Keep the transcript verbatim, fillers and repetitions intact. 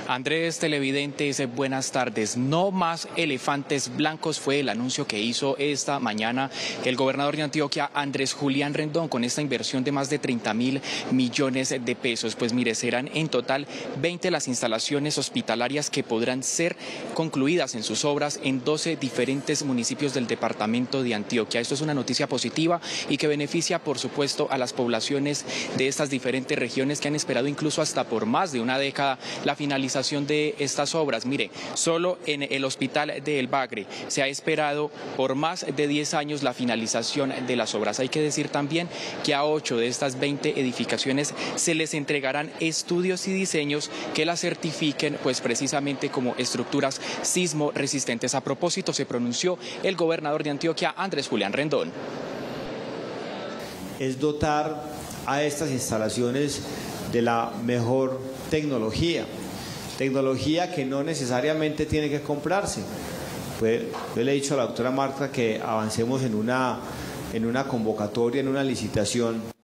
Andrés, televidentes, buenas tardes. No más elefantes blancos fue el anuncio que hizo esta mañana el gobernador de Antioquia, Andrés Julián Rendón, con esta inversión de más de treinta mil millones de pesos. Pues mire, serán en total veinte las instalaciones hospitalarias que podrán ser concluidas en sus obras en doce diferentes municipios del departamento de Antioquia. Esto es una noticia positiva y que beneficia, por supuesto, a las poblaciones de estas diferentes regiones que han esperado incluso hasta por más de una década la finalización de estas obras. Mire, solo en el hospital de El Bagre se ha esperado por más de diez años la finalización de las obras. Hay que decir también que a ocho de estas veinte edificaciones se les entregarán estudios y diseños que las certifiquen pues precisamente como estructuras sismo resistentes. A propósito, se pronunció el gobernador de Antioquia, Andrés Julián Rendón. Es dotar a estas instalaciones de la mejor tecnología. Tecnología que no necesariamente tiene que comprarse. Pues yo le he dicho a la doctora Marta que avancemos en una, en una convocatoria, en una licitación.